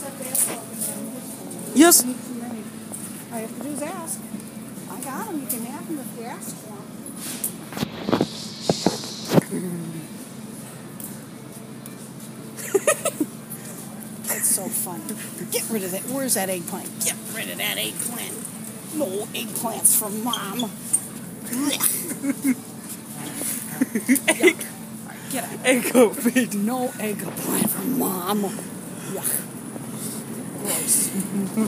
Yes. All you have to do is ask. I got them. You can have them if you ask for them. It's so funny. Get rid of that. Where's that eggplant? Get rid of that eggplant. No eggplants for Mom. Egg. Get out. Eggo feed. No eggplant for Mom. Yuck. Gross.